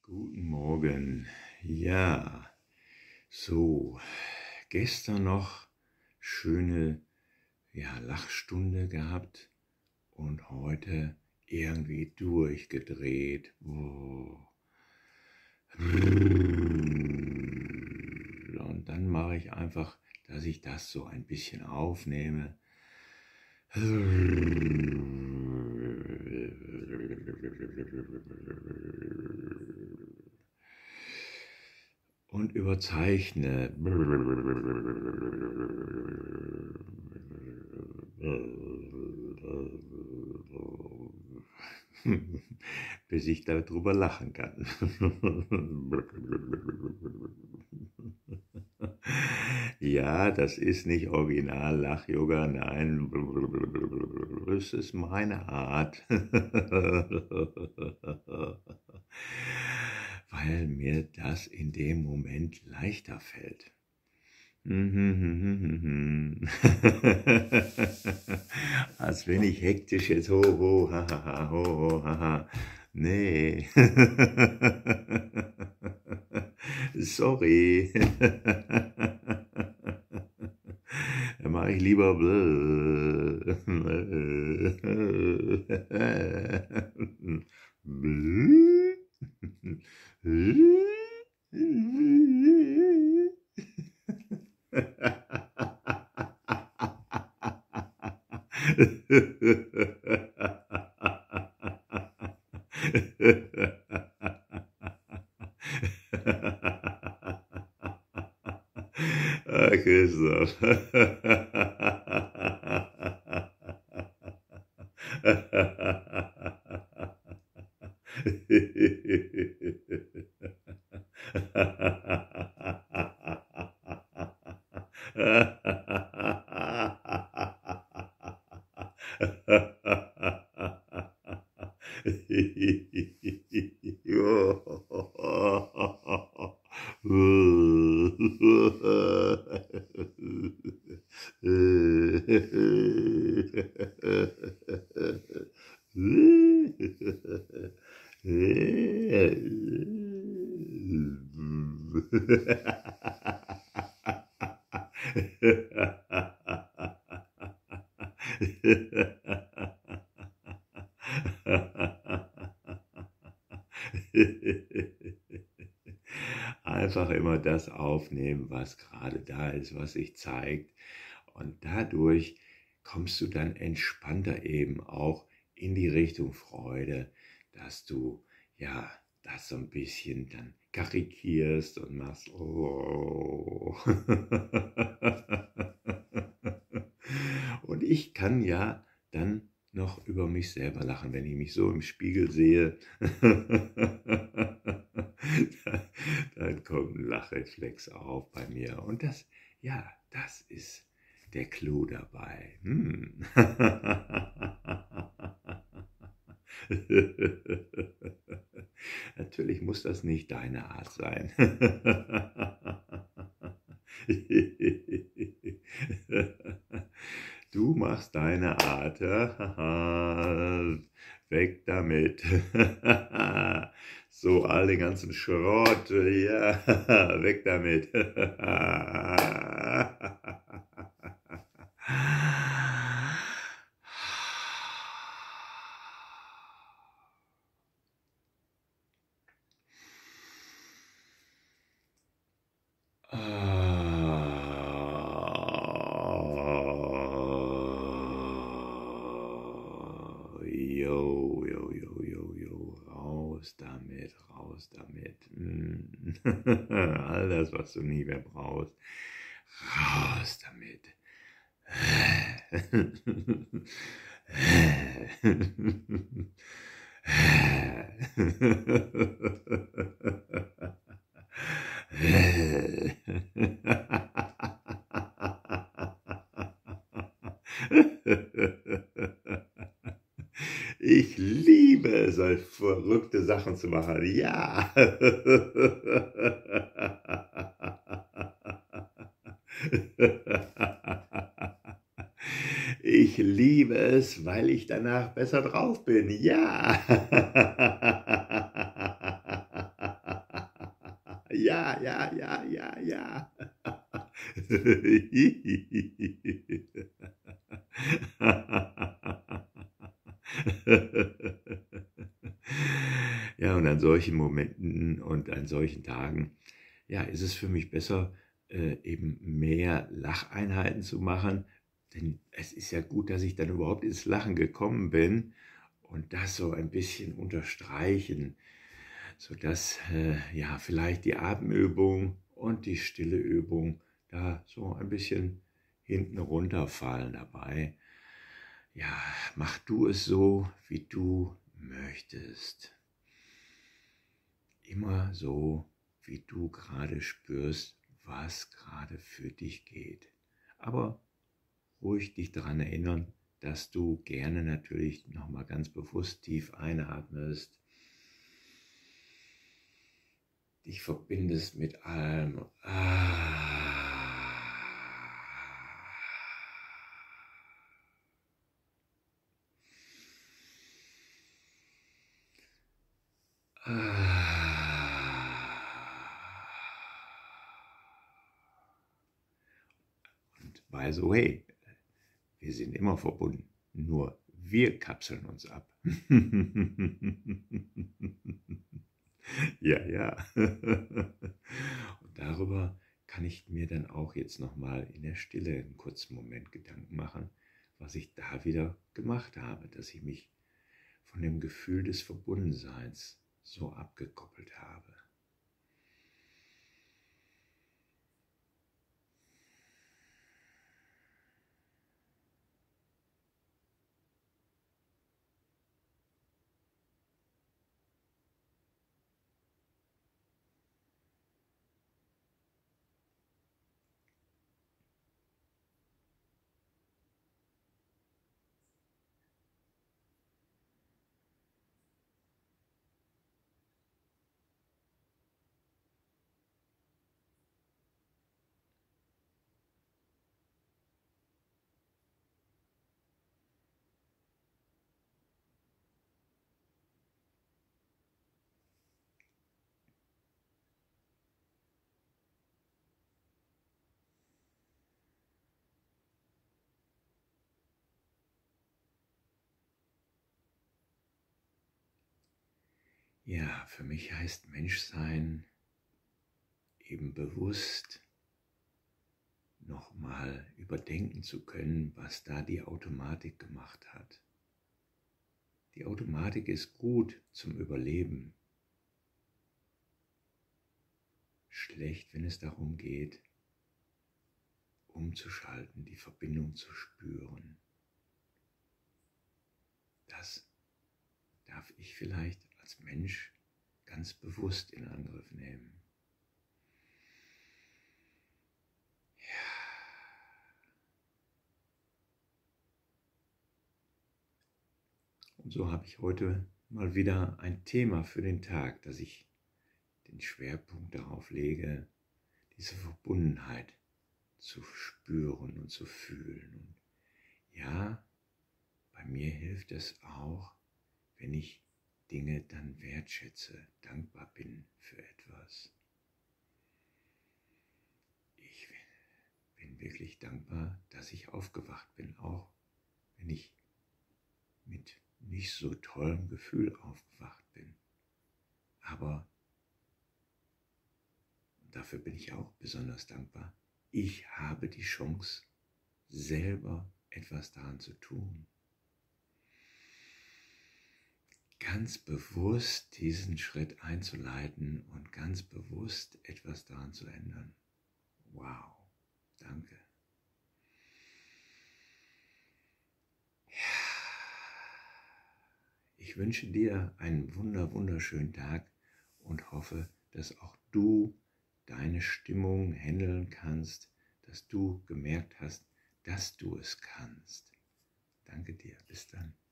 Guten Morgen. Ja, so, gestern noch schöne, Lachstunde gehabt und heute irgendwie durchgedreht. Und dann mache ich einfach, dass ich das so ein bisschen aufnehme. Und überzeichne, bis ich darüber lachen kann. Ja, das ist nicht Original-Lach-Yoga, nein, es ist meine Art, weil mir das in dem Moment leichter fällt. Als wenn ich hektisch jetzt ho, ho, ha, ha, ha, ho, ho, ha, ha. Nee. Sorry. Dann mache ich lieber Ah, Christoph. Einfach immer das aufnehmen, was gerade da ist, was sich zeigt. Und dadurch kommst du dann entspannter eben auch in die Richtung Freude, dass du ja das so ein bisschen dann karikierst und machst. Oh. Und ich kann ja dann noch über mich selber lachen, wenn ich mich so im Spiegel sehe. Dann kommt ein Lachreflex auf bei mir. Und das, ja, das ist der Clou dabei. Natürlich muss das nicht deine Art sein. Du machst deine Art. Weg damit. So, all den ganzen Schrott. Ja, weg damit. Jo, jo, jo, jo, jo, raus damit, raus damit. All das, was du nie mehr brauchst, raus damit. Ich liebe es, so verrückte Sachen zu machen. Ja. Ich liebe es, weil ich danach besser drauf bin. Ja. Ja, ja, ja, ja, ja. Ja, und an solchen Momenten und an solchen Tagen, ja, ist es für mich besser, eben mehr Lacheinheiten zu machen, denn es ist ja gut, dass ich dann überhaupt ins Lachen gekommen bin und das so ein bisschen unterstreichen, sodass ja vielleicht die Atemübung und die stille Übung da so ein bisschen hinten runterfallen dabei. Ja, mach du es so, wie du möchtest. Immer so, wie du gerade spürst, was gerade für dich geht. Aber ruhig dich daran erinnern, dass du gerne natürlich nochmal ganz bewusst tief einatmest, dich verbindest mit allem. Und by the way, wir sind immer verbunden, nur wir kapseln uns ab. Ja, ja. Und darüber kann ich mir dann auch jetzt nochmal in der Stille einen kurzen Moment Gedanken machen, was ich da wieder gemacht habe, dass ich mich von dem Gefühl des Verbundenseins so abgekoppelt habe. Ja, für mich heißt Menschsein eben bewusst nochmal überdenken zu können, was da die Automatik gemacht hat. Die Automatik ist gut zum Überleben, schlecht, wenn es darum geht, umzuschalten, die Verbindung zu spüren. Das darf ich vielleicht als Mensch ganz bewusst in Angriff nehmen. Und so habe ich heute mal wieder ein Thema für den Tag, dass ich den Schwerpunkt darauf lege, diese Verbundenheit zu spüren und zu fühlen. Und ja, bei mir hilft es auch, wenn ich Dinge dann wertschätze, dankbar bin für etwas. Ich bin wirklich dankbar, dass ich aufgewacht bin, auch wenn ich mit nicht so tollem Gefühl aufgewacht bin. Aber dafür bin ich auch besonders dankbar. Ich habe die Chance, selber etwas daran zu tun. Ganz bewusst diesen Schritt einzuleiten und ganz bewusst etwas daran zu ändern. Wow, danke. Ich wünsche dir einen wunderschönen Tag und hoffe, dass auch du deine Stimmung handeln kannst, dass du gemerkt hast, dass du es kannst. Danke dir. Bis dann.